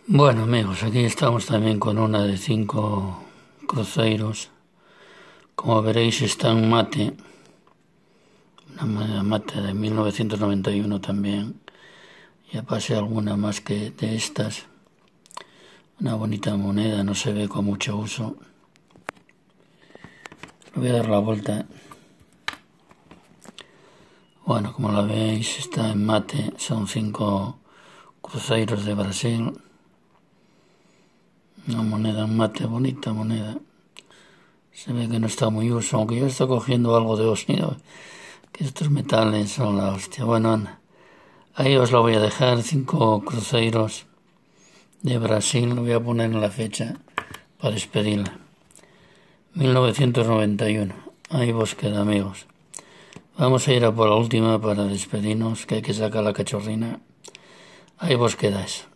Bueno, amigos, aquí estamos también con una de 5 cruceiros. Como veréis, está en mate, una mate de 1991 también. Ya pasé alguna más que de estas. Una bonita moneda, no se ve con mucho uso. Le voy a dar la vuelta. Bueno, como la veis, está en mate, son 5 cruceiros de Brasil. Una moneda en mate, bonita moneda. Se ve que no está muy uso, aunque yo estoy cogiendo algo de óxido, que estos metales son la hostia. Bueno, anda. Ahí os lo voy a dejar, 5 cruceiros de Brasil. Lo voy a poner en la fecha para despedirla. 1991. Ahí vos queda, amigos. Vamos a ir a por la última para despedirnos, que hay que sacar la cachorrina. Ahí vos quedáis.